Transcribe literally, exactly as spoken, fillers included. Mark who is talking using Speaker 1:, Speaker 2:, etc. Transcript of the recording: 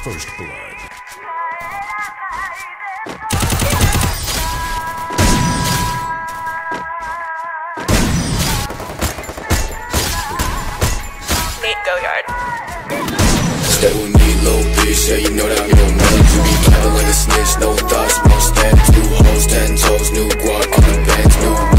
Speaker 1: First blood.
Speaker 2: Nate Goyard.
Speaker 3: Stay with me, little bitch, yeah, you know that I'm your man. You be capping like a snitch, no thoughts, no stamps. New hoes, ten toes, new guac on the bands, new